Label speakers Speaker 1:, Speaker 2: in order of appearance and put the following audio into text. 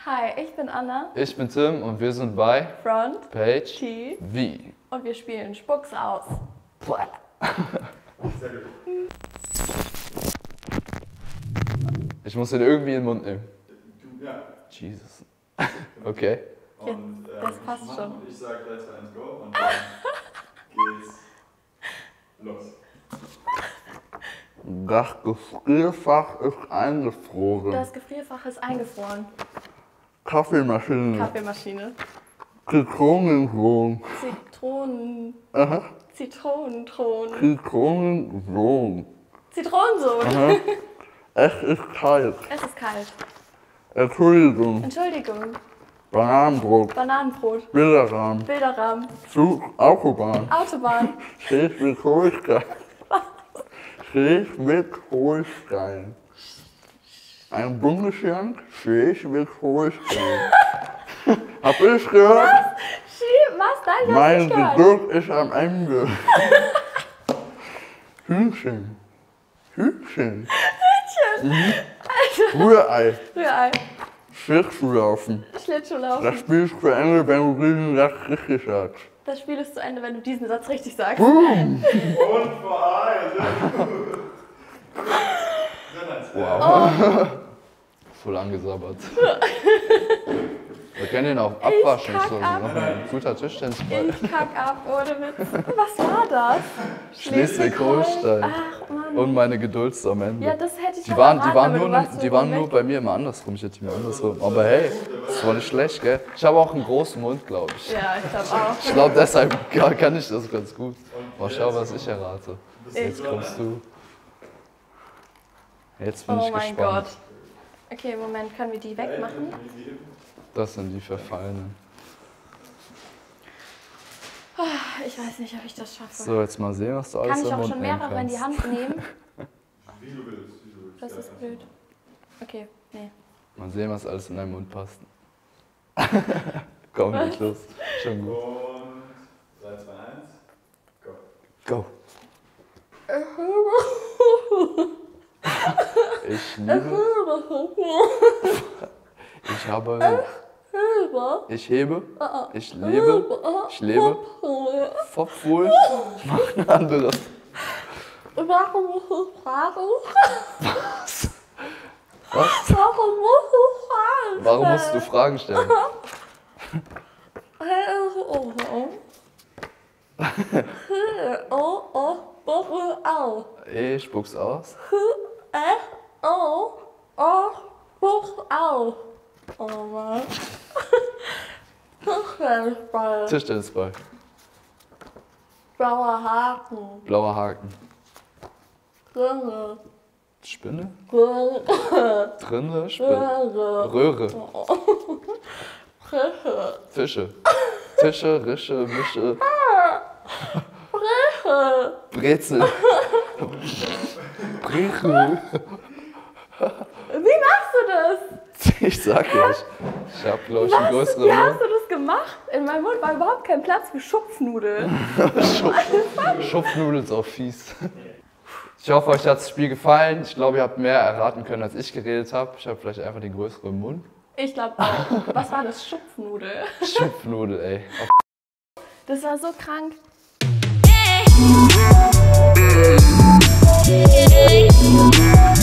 Speaker 1: Hi, ich bin Anna.
Speaker 2: Ich bin Tim und wir sind bei
Speaker 1: Front
Speaker 2: Page
Speaker 1: T
Speaker 2: V.
Speaker 1: und wir spielen Spuck's aus.
Speaker 3: Sehr gut.
Speaker 2: Ich muss den irgendwie in den Mund nehmen.
Speaker 3: Du, ja.
Speaker 2: Jesus. Okay.
Speaker 3: Und
Speaker 1: das passt
Speaker 3: ich
Speaker 1: schon.
Speaker 3: Ich sage 3, 2, 1, go und dann geht's los.
Speaker 2: Das Gefrierfach ist eingefroren.
Speaker 1: Das Gefrierfach ist eingefroren.
Speaker 2: Kaffeemaschine.
Speaker 1: Kaffeemaschine.
Speaker 2: Zitronensohn.
Speaker 1: Zitronenthron.
Speaker 2: Zitronensohn.
Speaker 1: Zitronensohn.
Speaker 2: Es ist kalt.
Speaker 1: Es ist kalt.
Speaker 2: Entschuldigung.
Speaker 1: Entschuldigung.
Speaker 2: Bananenbrot.
Speaker 1: Bananenbrot.
Speaker 2: Bilderrahmen.
Speaker 1: Bilderrahmen.
Speaker 2: Zug. Autobahn.
Speaker 1: Autobahn.
Speaker 2: Schleswig-Holstein. Schleswig-Holstein. Ein Bundesland Schleswig-Holstein. Hab ich gehört?
Speaker 1: Was? Nein, ich hab's
Speaker 2: Mein
Speaker 1: nicht gehört.
Speaker 2: Geduld ist am Ende. Hühnchen. Hühnchen. Rührei.
Speaker 1: Rührei.
Speaker 2: Schlittschuhlaufen.
Speaker 1: Schlittschuhlaufen.
Speaker 2: Das Spiel ist zu Ende, wenn du diesen Satz richtig sagst.
Speaker 1: Das Spiel ist zu Ende, wenn du diesen Satz richtig sagst.
Speaker 2: Boom!
Speaker 3: Und vorbei.
Speaker 2: Wow. Voll angesabbert. Wir können den auch abwaschen.
Speaker 1: kack
Speaker 2: So
Speaker 1: ab.
Speaker 2: noch ein guter Tischtennisball.
Speaker 1: Ich kack ab, ohne Witz. Was war das?
Speaker 2: Schleswig-Holstein.
Speaker 1: Ach, Mann.
Speaker 2: Und meine Geduld am Ende.
Speaker 1: Ja, das hätte ich
Speaker 2: Die
Speaker 1: aber
Speaker 2: waren,
Speaker 1: erraten,
Speaker 2: die waren,
Speaker 1: aber
Speaker 2: nur,
Speaker 1: du warst so
Speaker 2: die waren
Speaker 1: weg.
Speaker 2: nur bei mir immer andersrum. Ich hätte die mir andersrum. Aber hey, das war nicht schlecht, gell? Ich habe auch einen großen Mund, glaube ich.
Speaker 1: Ja, ich glaube auch.
Speaker 2: Ich glaube, deshalb kann ich das ganz gut. Mal schau, was ich errate. Jetzt kommst du. Jetzt bin
Speaker 1: Oh
Speaker 2: ich
Speaker 1: mein
Speaker 2: gespannt.
Speaker 1: Gott. Okay, Moment, können wir die wegmachen?
Speaker 2: Das sind die Verfallenen.
Speaker 1: Ich weiß nicht, ob ich das schaffe.
Speaker 2: So, jetzt mal sehen, was du alles
Speaker 1: Kann ich
Speaker 2: im
Speaker 1: auch
Speaker 2: Mund
Speaker 1: schon
Speaker 2: nehmen
Speaker 1: mehrere in die
Speaker 2: kannst.
Speaker 1: Hand nehmen?
Speaker 3: Wie du willst, wie du willst.
Speaker 1: Das
Speaker 3: Ja,
Speaker 1: ist blöd. Okay, nee.
Speaker 2: Mal sehen, was alles in deinem Mund passt. Komm, nicht los. Schon gut.
Speaker 3: Und 3, 2, 1, go.
Speaker 2: Go. Ich liebe. Ich habe. Ich hebe. Ich lebe. Ich lebe. Fortwohl. Mach ein anderes.
Speaker 1: Warum musst du fragen?
Speaker 2: Was?
Speaker 1: Warum musst du fragen?
Speaker 2: Warum musst du Fragen stellen? Ich spuck's aus.
Speaker 1: Oh Mann. Tischtennisball.
Speaker 2: Tischtennisball.
Speaker 1: Blauer Haken.
Speaker 2: Blauer Haken.
Speaker 1: Drinne.
Speaker 2: Spinne?
Speaker 1: Drinne.
Speaker 2: Drinne? Spinne. Röhre.
Speaker 1: Fische.
Speaker 2: Fische. Tische, Rische, Mische. Brezel. Brezel.
Speaker 1: Wie machst du das?
Speaker 2: Ich sag ja, ich hab, glaube ich, einen größeren
Speaker 1: Wie hast
Speaker 2: Mund.
Speaker 1: du das gemacht? In meinem Mund war überhaupt kein Platz für Schupfnudeln.
Speaker 2: Schupfnudeln ist auch fies. Ich hoffe, euch hat das Spiel gefallen. Ich glaube, ihr habt mehr erraten können, als ich geredet habe. Ich habe vielleicht einfach den größeren Mund.
Speaker 1: Ich glaube auch. Was war das? Schupfnudel?
Speaker 2: Schupfnudel, ey.
Speaker 1: Das war so krank.
Speaker 4: Yeah.